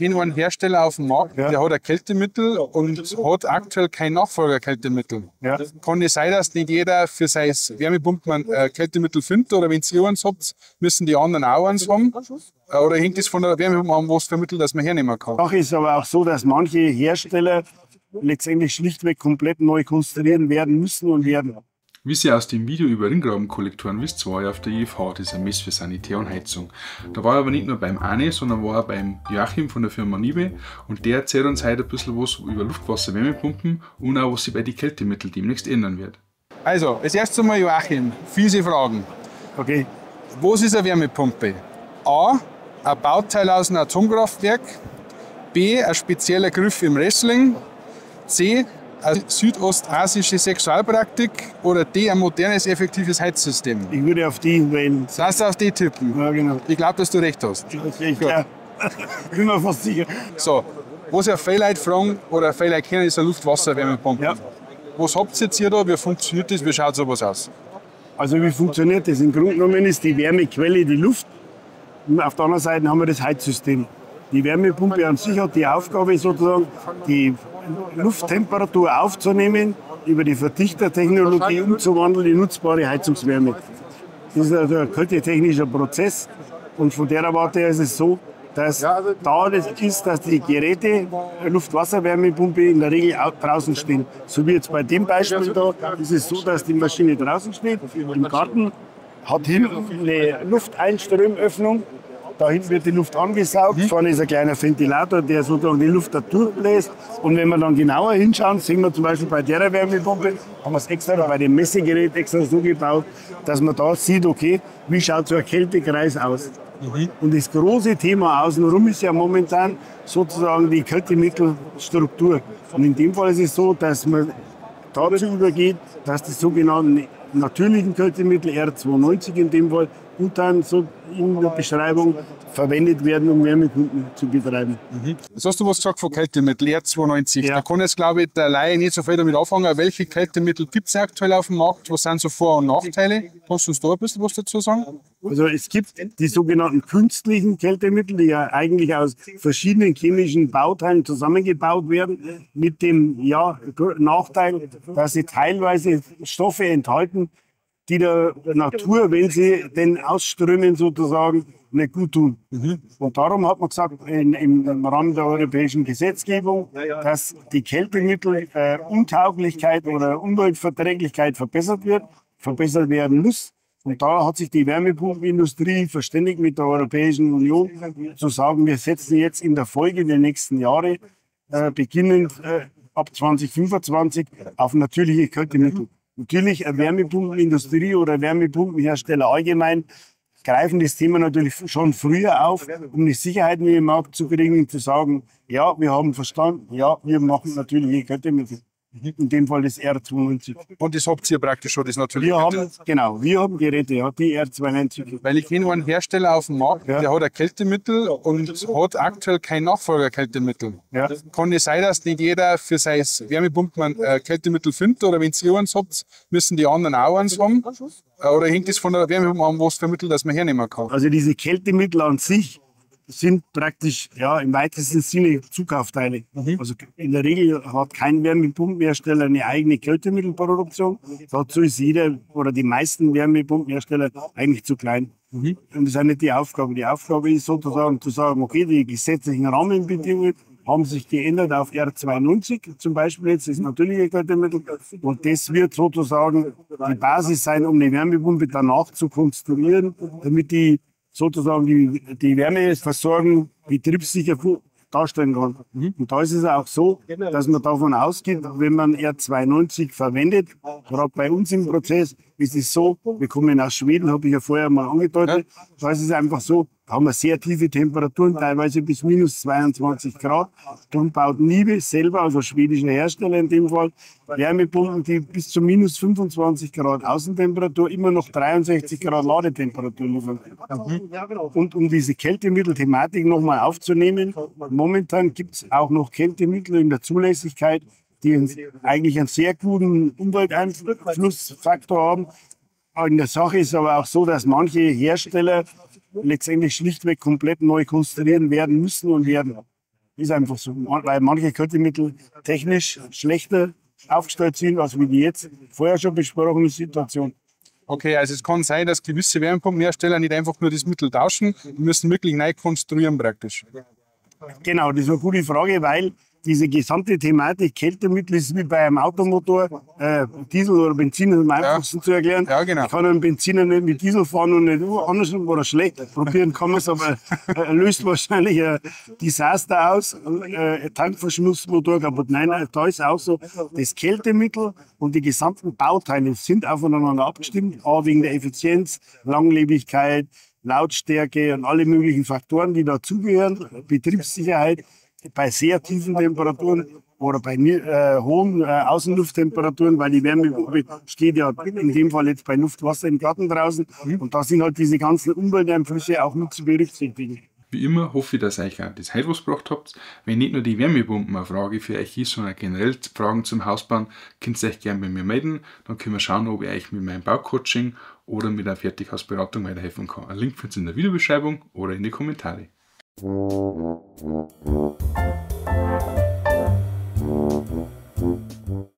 kenne einen Hersteller auf dem Markt, Ja. der hat ein Kältemittel und hat aktuell kein Nachfolgerkältemittel. Ja. Kann es sein, dass nicht jeder für sein Wärmepumpen ein Kältemittel findet? Oder wenn ihr eins habt, müssen die anderen auch eins haben? Oder hängt das von der Wärmepumpe an, was für Mittel das man hernehmen kann? Sache ist aber auch so, dass manche Hersteller letztendlich schlichtweg komplett neu konstruieren werden müssen und werden. Wie ihr aus dem Video über Ringgrabenkollektoren wisst, war ich auf der IFH, das ist ein Mess für Sanitär und Heizung. Da war ich aber nicht nur beim Arne, sondern war auch beim Joachim von der Firma Nibe und der erzählt uns heute ein bisschen was über Luftwasser-Wärmepumpen und auch was sich bei den Kältemitteln demnächst ändern wird. Also, als erstes mal Joachim, fiese Fragen. Okay. Was ist eine Wärmepumpe? A, ein Bauteil aus einem Atomkraftwerk. B, ein spezieller Griff im Wrestling. C, eine südostasische Sexualpraktik. Oder D, ein modernes, effektives Heizsystem. Ich würde auf die wählen. Lass du auf D tippen. Ja, genau. Ich glaube, dass du recht hast. Ich bin mir fast sicher. So, was ja viele Leute fragen oder viele Leute kennen, ist eine Luftwasser-Wärmepumpe. Ja. Was habt ihr jetzt hier da? Wie funktioniert das? Wie schaut sowas aus? Also wie funktioniert das? Im Grunde genommen ist die Wärmequelle die Luft. Und auf der anderen Seite haben wir das Heizsystem. Die Wärmepumpe an sich hat die Aufgabe, sozusagen die Lufttemperatur aufzunehmen, über die Verdichtertechnologie umzuwandeln in nutzbare Heizungswärme. Das ist also ein kältetechnischer Prozess. Und von der Warte her ist es so, dass da das ist, dass die Geräte, Luft-Wasser-Wärmepumpe in der Regel auch draußen stehen. So wie jetzt bei dem Beispiel da, ist es so, dass die Maschine draußen steht, im Garten, hat hinten eine Lufteinströmöffnung. Da hinten wird die Luft angesaugt, vorne ist ein kleiner Ventilator, der sozusagen die Luft da durchbläst. Und wenn wir dann genauer hinschauen, sehen wir zum Beispiel bei der Wärmepumpe, haben wir es extra bei dem Messegerät extra so gebaut, dass man da sieht, okay, wie schaut so ein Kältekreis aus. Und das große Thema außenrum ist ja momentan sozusagen die Kältemittelstruktur. Und in dem Fall ist es so, dass man dazu übergeht, dass die sogenannten natürlichen Kältemittel, R290 in dem Fall, und dann so in der Beschreibung verwendet werden, um Wärmepumpen zu betreiben. Jetzt hast du was gesagt von Kältemittel, R290. Ja. Da kann jetzt, glaube ich, der Laie nicht so viel damit anfangen. Welche Kältemittel gibt es aktuell auf dem Markt? Was sind so Vor- und Nachteile? Kannst du uns da ein bisschen was dazu sagen? Also es gibt die sogenannten künstlichen Kältemittel, die ja eigentlich aus verschiedenen chemischen Bauteilen zusammengebaut werden, mit dem Nachteil, dass sie teilweise Stoffe enthalten, die der Natur, wenn sie denn ausströmen, sozusagen nicht gut tun. Und darum hat man gesagt, im Rahmen der europäischen Gesetzgebung, dass die Kältemittel Untauglichkeit oder Umweltverträglichkeit verbessert werden muss. Und da hat sich die Wärmepumpenindustrie verständigt mit der Europäischen Union, zu sagen, wir setzen jetzt in der Folge der nächsten Jahre, beginnend ab 2025, auf natürliche Kältemittel. Natürlich, eine Wärmepumpenindustrie oder Wärmepumpenhersteller allgemein greifen das Thema natürlich schon früher auf, um die Sicherheit in den Markt zu kriegen und zu sagen, ja, wir haben verstanden, ja, wir machen natürliche Kältemittel. In dem Fall das R290. Und das habt ihr praktisch schon, das natürlich. Wir haben Geräte, ja, die R290. Weil ich kenne einen Hersteller auf dem Markt, Ja. der hat ein Kältemittel und hat aktuell kein Nachfolgerkältemittel. Ja. Kann es sein, dass nicht jeder für sein Wärmepumpen ein Kältemittel findet? Oder wenn ihr eins habt, müssen die anderen auch eins haben? Oder hängt das von der Wärmepumpe an, was für Mittel das man hernehmen kann? Also diese Kältemittel an sich sind praktisch im weitesten Sinne Zukauffteile. Also in der Regel hat kein Wärmepumpenhersteller eine eigene Kältemittelproduktion. Dazu ist jeder oder die meisten Wärmepumpenhersteller eigentlich zu klein. Und das ist auch nicht die Aufgabe. Die Aufgabe ist sozusagen zu sagen, okay, die gesetzlichen Rahmenbedingungen haben sich geändert auf R290 zum Beispiel jetzt, das natürliche Kältemittel. Und das wird sozusagen die Basis sein, um eine Wärmepumpe danach zu konstruieren, damit die sozusagen die Wärmeversorgung betriebssicher darstellen kann. Und da ist es auch so, dass man davon ausgeht, wenn man R290 verwendet, gerade bei uns im Prozess ist es so, wir kommen aus Schweden, habe ich ja vorher mal angedeutet, da ist es einfach so, da haben wir sehr tiefe Temperaturen, teilweise bis minus 22 Grad. Darum baut Nibe selber, also schwedischer Hersteller in dem Fall, Wärmepumpen, die bis zu minus 25 Grad Außentemperatur immer noch 63 Grad Ladetemperatur liefern. Und um diese Kältemittelthematik nochmal aufzunehmen, momentan gibt es auch noch Kältemittel in der Zulässigkeit, die eigentlich einen sehr guten Umwelteinflussfaktor haben. In der Sache ist aber auch so, dass manche Hersteller letztendlich schlichtweg komplett neu konstruieren werden müssen und werden. Ist einfach so, weil manche Kältemittel technisch schlechter aufgestellt sind, als wie die jetzt vorher schon besprochene Situation. Okay, also es kann sein, dass gewisse Wärmepumpenhersteller nicht einfach nur das Mittel tauschen, die müssen wirklich neu konstruieren praktisch. Genau, das ist eine gute Frage, weil diese gesamte Thematik Kältemittel ist wie bei einem Automotor, Diesel oder Benzin, um am einfachsten zu erklären. Ja, genau. Ich kann einen Benziner nicht mit Diesel fahren und nicht andersrum oder schlecht. Probieren kann man es, aber löst wahrscheinlich ein Desaster aus, Tankverschluss, Motor kaputt. Nein, da ist auch so, das Kältemittel und die gesamten Bauteile sind aufeinander abgestimmt, auch wegen der Effizienz, Langlebigkeit, Lautstärke und alle möglichen Faktoren, die dazugehören, Betriebssicherheit. Bei sehr tiefen Temperaturen oder bei hohen Außenlufttemperaturen, weil die Wärmepumpe steht ja in dem Fall jetzt bei Luft, Wasser im Garten draußen. Und da sind halt diese ganzen Umwelteinflüsse auch mit zu berücksichtigen. Wie immer hoffe ich, dass ihr euch auch das heute was gebracht habt. Wenn nicht nur die Wärmepumpen eine Frage für euch ist, sondern generell Fragen zum Hausbauen, könnt ihr euch gerne bei mir melden. Dann können wir schauen, ob ich euch mit meinem Baucoaching oder mit einer Fertighausberatung weiterhelfen kann. Ein Link findet ihr in der Videobeschreibung oder in die Kommentare.